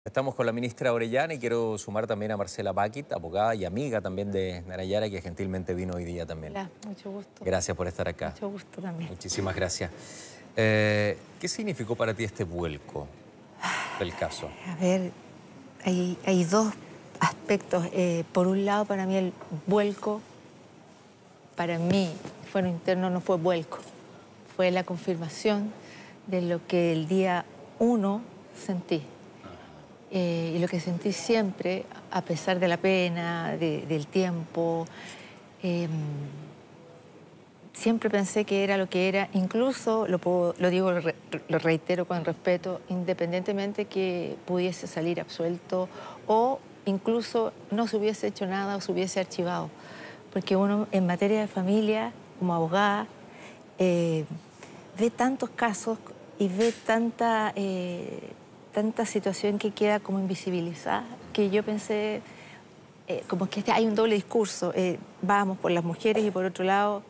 Estamos con la ministra Orellana y quiero sumar también a Marcela Baquit, abogada y amiga también de Nayara, que gentilmente vino hoy día también. Hola, mucho gusto. Gracias por estar acá. Mucho gusto también. Muchísimas gracias. ¿Qué significó para ti este vuelco del caso? A ver, hay dos aspectos. Por un lado, para mí el vuelco, para mí, fuero interno, no fue vuelco. Fue la confirmación de lo que el día 1 sentí. Y lo que sentí siempre, a pesar de la pena, del tiempo, siempre pensé que era lo que era, incluso, lo digo, lo reitero con respeto, independientemente que pudiese salir absuelto o incluso no se hubiese hecho nada o se hubiese archivado. Porque uno, en materia de familia, como abogada, ve tantos casos y ve tanta situación que queda como invisibilizada, que yo pensé, como que hay un doble discurso. Vamos por las mujeres y por otro lado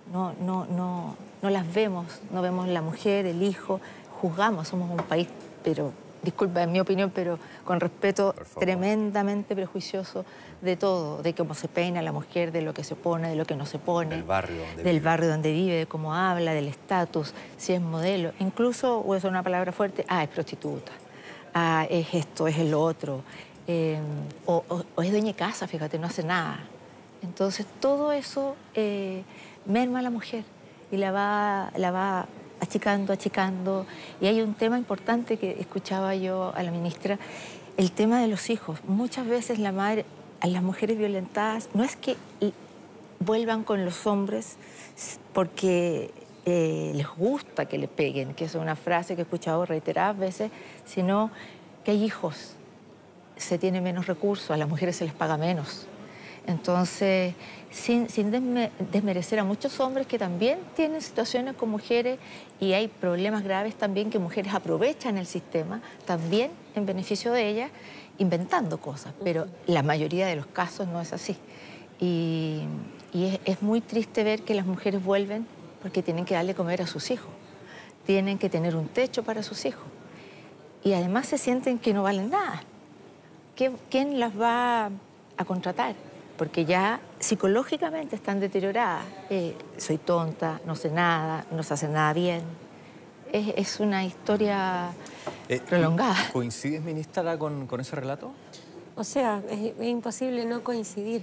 no las vemos, no vemos la mujer, el hijo, juzgamos, somos un país, pero, disculpa, en mi opinión, pero con respeto, tremendamente prejuicioso de todo, de cómo se peina la mujer, de lo que se pone, de lo que no se pone. Del barrio donde vive, de cómo habla, del estatus, si es modelo. Incluso, voy a usar una palabra fuerte, es prostituta. Es esto, es el otro, o es dueña de casa, fíjate, no hace nada. Entonces, todo eso merma a la mujer y la va achicando. Y hay un tema importante que escuchaba yo a la ministra, el tema de los hijos. Muchas veces a las mujeres violentadas no es que vuelvan con los hombres porque les gusta que le peguen, que es una frase que he escuchado reiteradas veces, sino que hay hijos, se tiene menos recursos, a las mujeres se les paga menos. Entonces, sin desmerecer a muchos hombres que también tienen situaciones con mujeres y hay problemas graves también que mujeres aprovechan el sistema, también en beneficio de ellas, inventando cosas, pero la mayoría de los casos no es así. Y es muy triste ver que las mujeres vuelven porque tienen que darle comer a sus hijos, tienen que tener un techo para sus hijos y además se sienten que no valen nada. ¿Quién las va a contratar? Porque ya psicológicamente están deterioradas. Soy tonta, no sé nada, no se hace nada bien. Es una historia prolongada. ¿Coincides, ministra, con ese relato? O sea, es imposible no coincidir.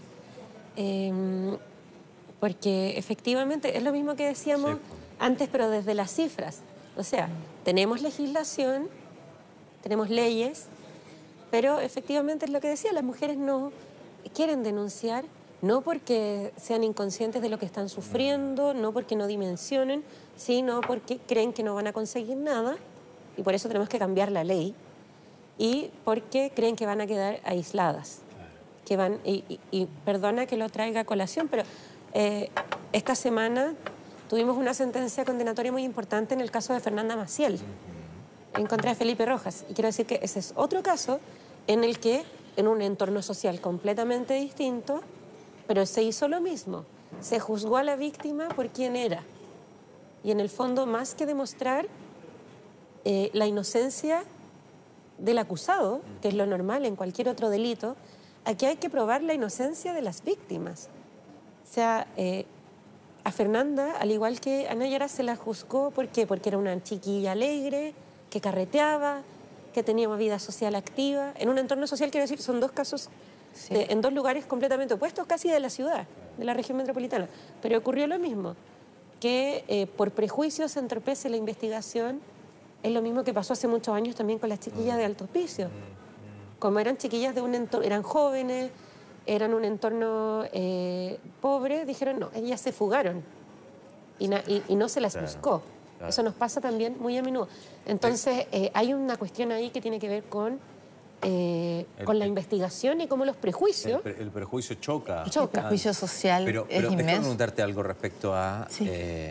Porque efectivamente es lo mismo que decíamos antes, pero desde las cifras. O sea, tenemos legislación, tenemos leyes, pero efectivamente es lo que decía, las mujeres no quieren denunciar, no porque sean inconscientes de lo que están sufriendo, no porque no dimensionen, sino porque creen que no van a conseguir nada, y por eso tenemos que cambiar la ley, y porque creen que van a quedar aisladas. Que van, y perdona que lo traiga a colación, pero esta semana tuvimos una sentencia condenatoria muy importante en el caso de Fernanda Maciel, en contra de Felipe Rojas. Y quiero decir que ese es otro caso en el que, en un entorno social completamente distinto, pero se hizo lo mismo. Se juzgó a la víctima por quién era. Y en el fondo, más que demostrar la inocencia del acusado, que es lo normal en cualquier otro delito, aquí hay que probar la inocencia de las víctimas. O sea, a Fernanda, al igual que a Nayara, se la juzgó porque era una chiquilla alegre, que carreteaba, que tenía una vida social activa. En un entorno social, quiero decir, son dos casos en dos lugares completamente opuestos, casi de la ciudad, de la región metropolitana. Pero ocurrió lo mismo, que por prejuicios se entorpece la investigación. Es lo mismo que pasó hace muchos años también con las chiquillas de Alto Hospicio. Como eran chiquillas de un entorno, eran jóvenes, eran un entorno pobre, dijeron no, ellas se fugaron y no se las buscó. Eso nos pasa también muy a menudo. Entonces, hay una cuestión ahí que tiene que ver con la investigación y cómo los prejuicios... El prejuicio choca. El prejuicio social pero es inmenso. déjame preguntarte algo respecto a... Sí.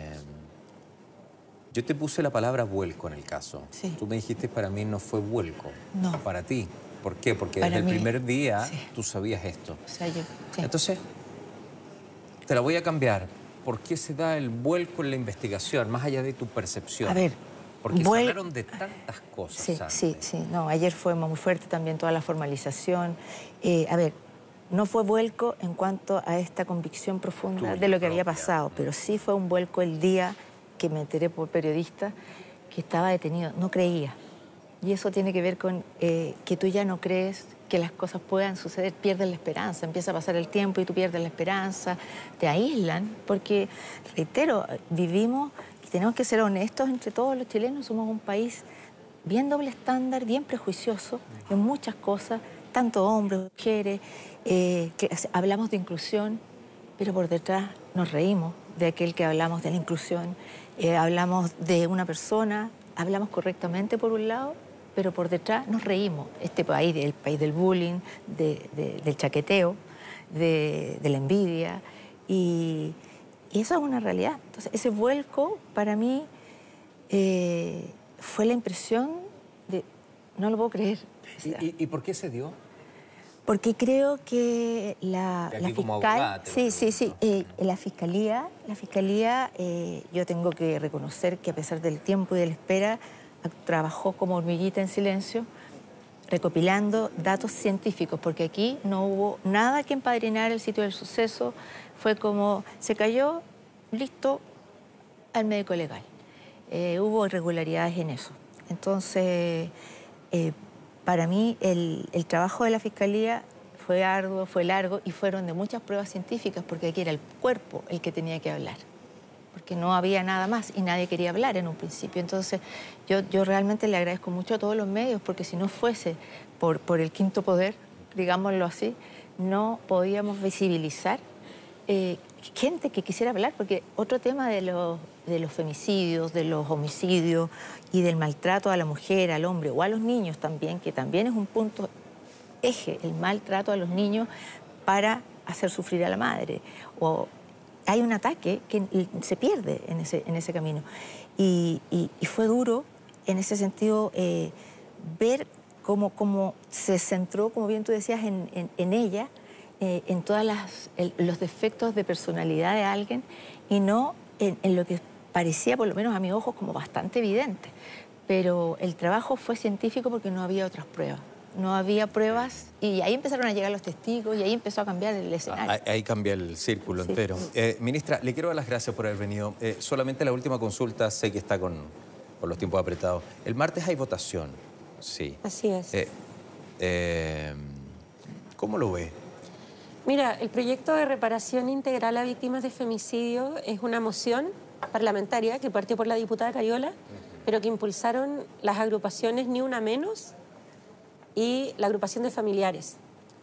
Yo te puse la palabra vuelco en el caso. Sí. Tú me dijiste, para mí no fue vuelco. No. Para ti. ¿Por qué? Porque Para desde mí, el primer día sí. tú sabías esto. O sea, sí. Entonces, te la voy a cambiar. ¿Por qué se da el vuelco en la investigación, más allá de tu percepción? A ver, Porque se hablaron de tantas cosas. Sí, antes. sí. No, ayer fue muy fuerte también toda la formalización. A ver, no fue vuelco en cuanto a esta convicción profunda de lo que había pasado, pero sí fue un vuelco el día que me enteré por periodista que estaba detenido. No creía. Y eso tiene que ver con que tú ya no crees que las cosas puedan suceder, pierdes la esperanza, empieza a pasar el tiempo y tú pierdes la esperanza, te aíslan, porque, reitero, vivimos y tenemos que ser honestos entre todos los chilenos, somos un país bien doble estándar, bien prejuicioso en muchas cosas, tanto hombres, mujeres, que hablamos de inclusión, pero por detrás nos reímos de aquel que hablamos de la inclusión, hablamos de una persona, hablamos correctamente por un lado, pero por detrás nos reímos. Este país, el país del bullying, del chaqueteo, de la envidia, y eso es una realidad. Entonces, ese vuelco para mí fue la impresión de, no lo puedo creer. O sea, ¿Y por qué se dio? porque creo que la fiscal, abogada, la fiscalía, yo tengo que reconocer que a pesar del tiempo y de la espera, trabajó como hormiguita en silencio, recopilando datos científicos, porque aquí no hubo nada que empadrinar el sitio del suceso, fue como se cayó, listo, al médico legal. Hubo irregularidades en eso. Entonces, para mí el trabajo de la Fiscalía fue arduo, fue largo y fueron de muchas pruebas científicas, porque aquí era el cuerpo el que tenía que hablar, porque no había nada más y nadie quería hablar en un principio. Entonces, yo realmente le agradezco mucho a todos los medios, porque si no fuese por el quinto poder, digámoslo así, no podíamos visibilizar gente que quisiera hablar, porque otro tema de los femicidios, de los homicidios y del maltrato a la mujer, al hombre o a los niños también, que también es un punto eje, el maltrato a los niños para hacer sufrir a la madre. O hay un ataque que se pierde en ese camino. Y fue duro en ese sentido ver cómo se centró, como bien tú decías, en ella, en todos los defectos de personalidad de alguien y no en lo que parecía, por lo menos a mis ojos, como bastante evidente. Pero el trabajo fue científico porque no había otras pruebas. No había pruebas y ahí empezaron a llegar los testigos y ahí empezó a cambiar el escenario. Ahí cambia el círculo entero. Ministra, le quiero dar las gracias por haber venido. Solamente la última consulta, sé que está con los tiempos apretados. El martes hay votación, sí. Así es. ¿Cómo lo ve? Mira, el proyecto de reparación integral a víctimas de femicidio es una moción parlamentaria que partió por la diputada Cariola, pero que impulsaron las agrupaciones Ni Una Menos y la agrupación de familiares.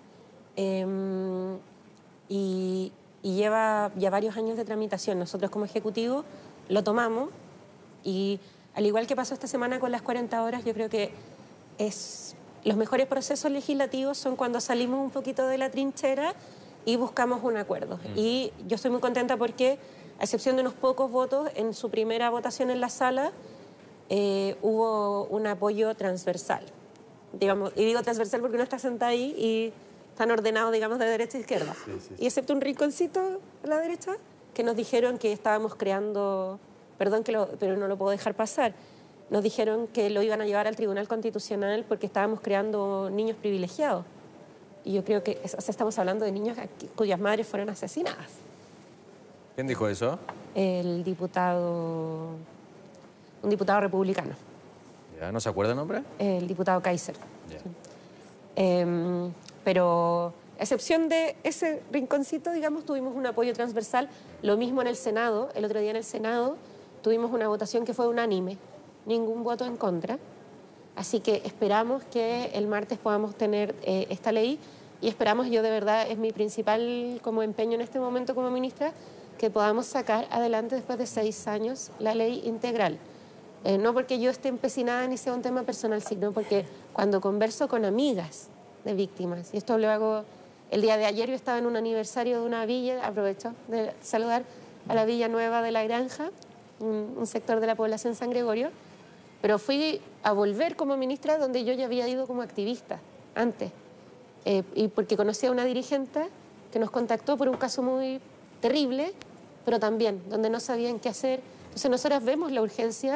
Y lleva ya varios años de tramitación. Nosotros como Ejecutivo lo tomamos y al igual que pasó esta semana con las 40 horas, yo creo que los mejores procesos legislativos son cuando salimos un poquito de la trinchera y buscamos un acuerdo. Y yo estoy muy contenta porque, a excepción de unos pocos votos, en su primera votación en la sala hubo un apoyo transversal. Digamos, y digo transversal porque uno está sentado ahí y están ordenados, digamos, de derecha a izquierda. Sí. Y excepto un rinconcito a la derecha, que nos dijeron que estábamos creando... Perdón, pero no lo puedo dejar pasar. Nos dijeron que lo iban a llevar al Tribunal Constitucional porque estábamos creando niños privilegiados. Y yo creo que estamos hablando de niños cuyas madres fueron asesinadas. ¿Quién dijo eso? Un diputado republicano. ¿Ya no se acuerda el nombre? El diputado Kaiser. Yeah. Pero a excepción de ese rinconcito, digamos, tuvimos un apoyo transversal. Lo mismo en el Senado. El otro día en el Senado tuvimos una votación que fue unánime. Ningún voto en contra. Así que esperamos que el martes podamos tener esta ley y esperamos, yo de verdad, es mi principal como empeño en este momento como ministra, que podamos sacar adelante después de 6 años la ley integral. No porque yo esté empecinada ni sea un tema personal, sino porque cuando converso con amigas de víctimas, y esto lo hago el día de ayer, yo estaba en un aniversario de una villa, aprovecho de saludar a la Villa Nueva de la Granja, un sector de la población San Gregorio, pero fui a volver como ministra donde yo ya había ido como activista antes, y porque conocí a una dirigente que nos contactó por un caso muy terrible, pero también donde no sabían qué hacer. Entonces nosotras vemos la urgencia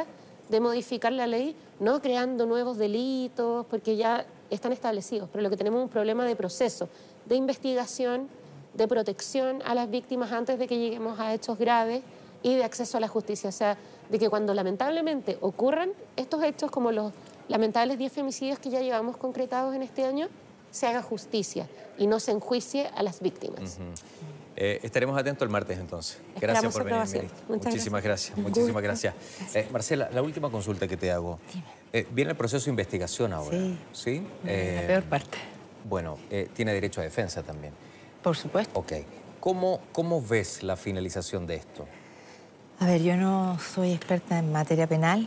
de modificar la ley, no creando nuevos delitos, porque ya están establecidos, pero lo que tenemos es un problema de proceso, de investigación, de protección a las víctimas antes de que lleguemos a hechos graves y de acceso a la justicia. O sea, de que cuando lamentablemente ocurran estos hechos como los lamentables 10 femicidios que ya llevamos concretados en este año, se haga justicia y no se enjuicie a las víctimas. Estaremos atentos el martes entonces. Esperamos Gracias por venir, ministra. Muchísimas gracias. Muchísimas gracias. Marcela, la última consulta que te hago. Viene el proceso de investigación ahora. Sí. La peor parte. Bueno, tiene derecho a defensa también. Por supuesto. Ok. ¿Cómo ves la finalización de esto? A ver, yo no soy experta en materia penal,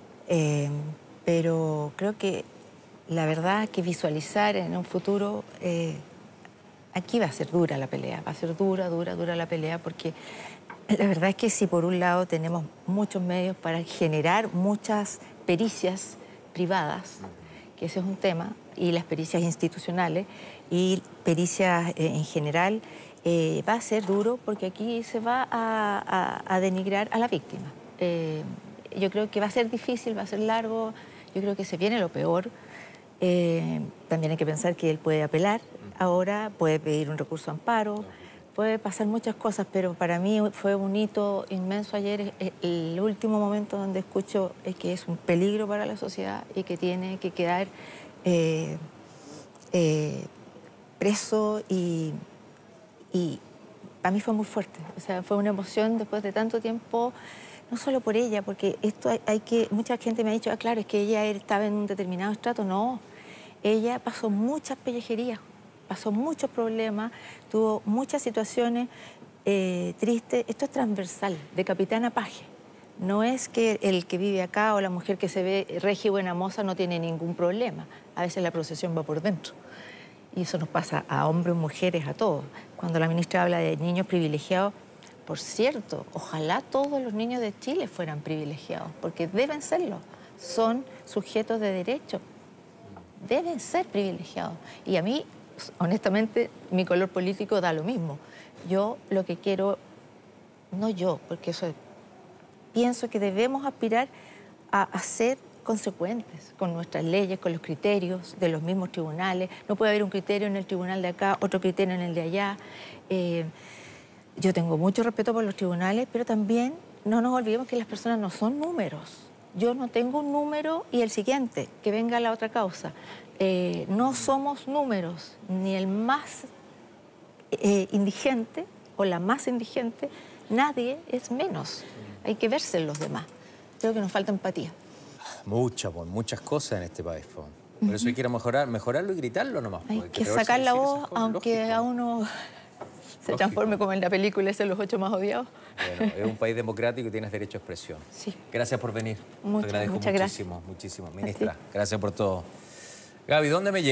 pero creo que la verdad que visualizar en un futuro, aquí va a ser dura la pelea, va a ser dura la pelea, porque la verdad es que si por un lado tenemos muchos medios para generar muchas pericias privadas, que ese es un tema, y las pericias institucionales y pericias en general, va a ser duro porque aquí se va a denigrar a la víctima. Yo creo que va a ser difícil, va a ser largo, yo creo que se viene lo peor. También hay que pensar que él puede apelar ahora, puede pedir un recurso de amparo, puede pasar muchas cosas, pero para mí fue un hito inmenso ayer, el último momento donde escucho que es un peligro para la sociedad y que tiene que quedar preso y para mí fue muy fuerte. O sea, fue una emoción después de tanto tiempo, no solo por ella, porque esto mucha gente me ha dicho, claro, es que ella estaba en un determinado estrato. No, ella pasó muchas pellejerías, pasó muchos problemas, tuvo muchas situaciones tristes. Esto es transversal, de capitán a paje. No es que el que vive acá o la mujer que se ve regia y buena moza no tiene ningún problema. A veces la procesión va por dentro. Y eso nos pasa a hombres, mujeres, a todos. Cuando la ministra habla de niños privilegiados, por cierto, ojalá todos los niños de Chile fueran privilegiados, porque deben serlo. Son sujetos de derecho. Deben ser privilegiados. Y a mí, honestamente, mi color político da lo mismo. Yo lo que quiero, no yo, porque eso pienso que debemos aspirar a ser consecuentes con nuestras leyes, con los criterios de los mismos tribunales. No puede haber un criterio en el tribunal de acá, otro criterio en el de allá. Yo tengo mucho respeto por los tribunales, pero también no nos olvidemos que las personas no son números. Yo no tengo un número y el siguiente, que venga la otra causa. No somos números, ni el más indigente o la más indigente, nadie es menos. Hay que verse en los demás. Creo que nos falta empatía. Muchas cosas en este país. Por eso hay que ir a mejorarlo y gritarlo nomás. Hay que sacar la voz, aunque a uno se transforme como en la película esa de los 8 más odiados. Bueno, es un país democrático y tienes derecho a expresión. Sí. Gracias por venir. Te agradezco muchas muchísimo. Ministra, gracias por todo. Gaby, ¿dónde me llevas?